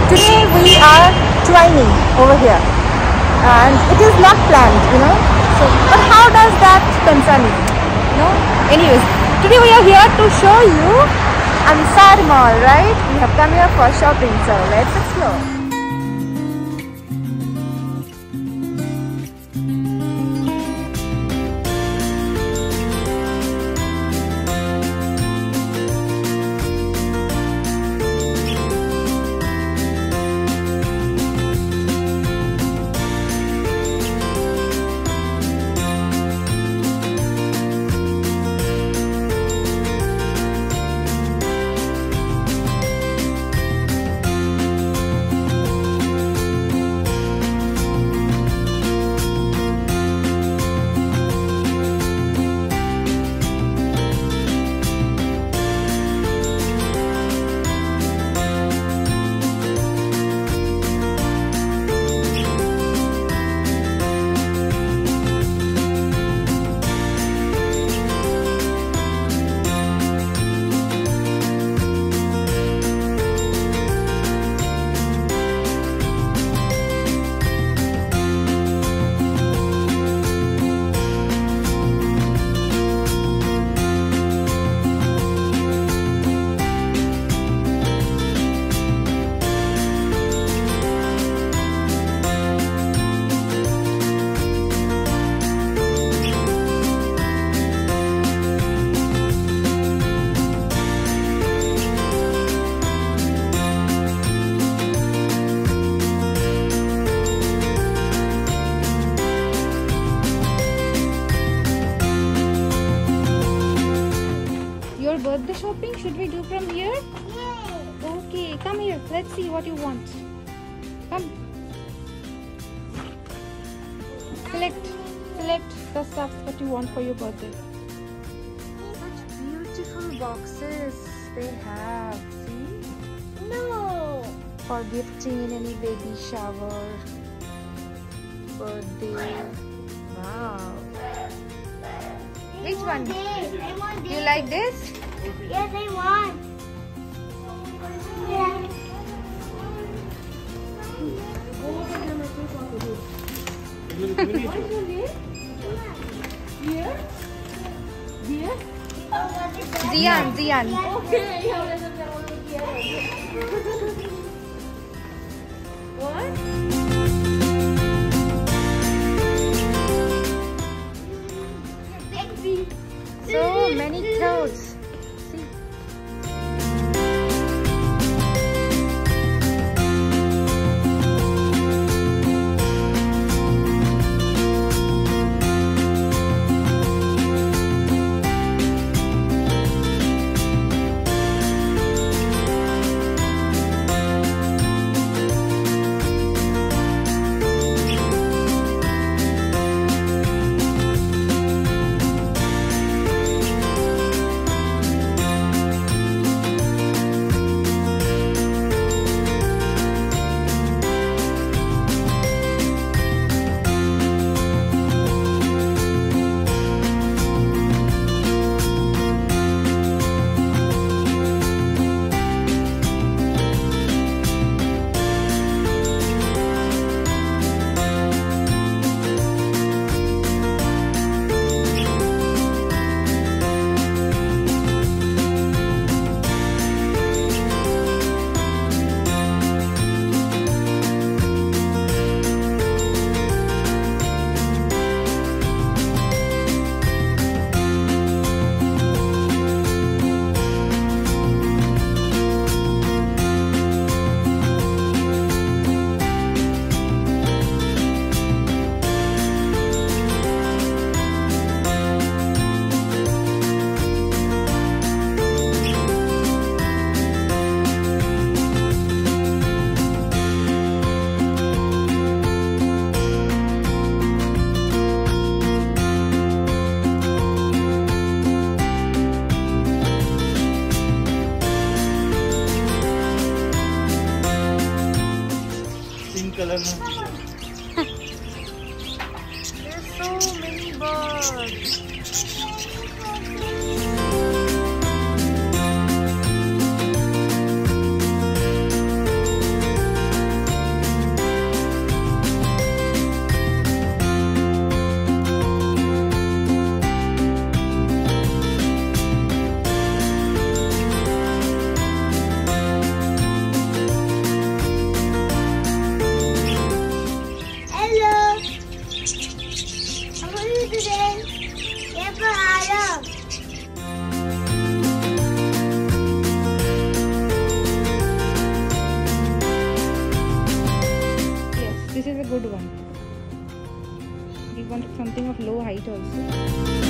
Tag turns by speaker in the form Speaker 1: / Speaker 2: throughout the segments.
Speaker 1: today we are training over here and it is not planned, you know. So, but how does that concern you? No? Anyways, today we are here to show you Ansar Mall, right? We have come here for shopping, so let's explore. Birthday shopping, should we do from here?
Speaker 2: Yay.
Speaker 1: Okay, come here. Let's see what you want. Come. Select the stuff that you want for your birthday. Such beautiful boxes they have. See?
Speaker 2: No.
Speaker 1: For gifting in any baby shower, birthday. Wow. Which one?
Speaker 2: I want this.
Speaker 1: You like this?
Speaker 2: Yes, I want. Yeah.
Speaker 1: Zian.
Speaker 2: Okay.
Speaker 1: What? So many clothes. See?
Speaker 3: color में
Speaker 1: There's so many birds. good one. We wanted something of low height also.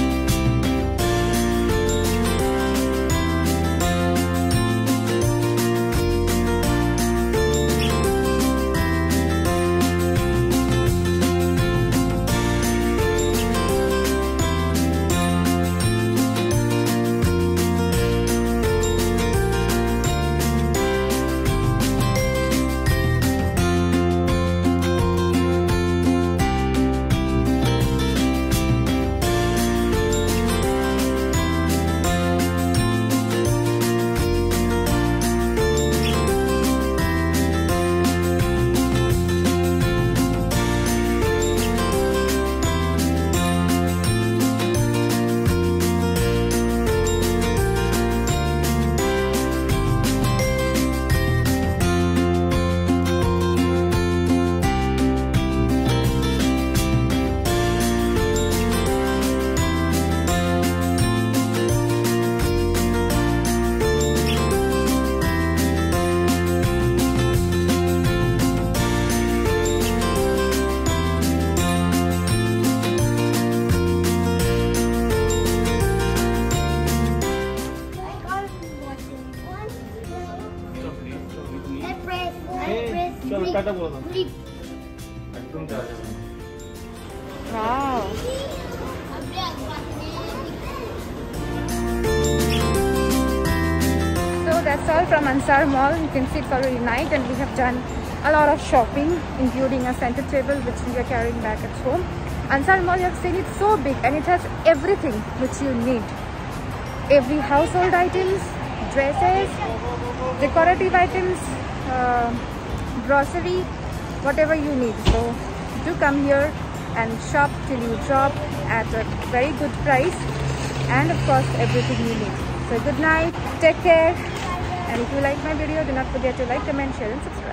Speaker 1: Wow. So that's all from Ansar Mall. You can see it's already night and we have done a lot of shopping, including a center table which we are carrying back at home. Ansar Mall, you have seen, it's so big and it has everything which you need. Every household items, dresses, decorative items, grocery, whatever you need. So do come here and shop till you drop at a very good price, and of course everything you need. So good night, take care, and if you like my video, do not forget to like, comment, share and subscribe.